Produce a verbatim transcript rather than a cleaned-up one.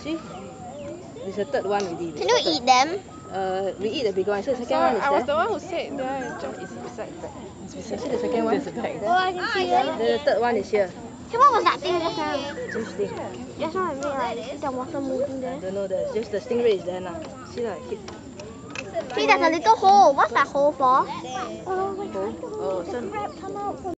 See? It's the third one already. Can you eat them? Uh, we eat the bigger one. So the second Sorry, one is I was there. the one who said there. Just is beside back. It's You beside see the second one? There's a bag. Oh, I can see them. The third one is here. So what was that thing just now? Which thing? Just now I made like see the water moving I there. don't know. The just the stingray is there now. See like hit. See, there's a little hole. What's that hole for? Oh, oh, sun.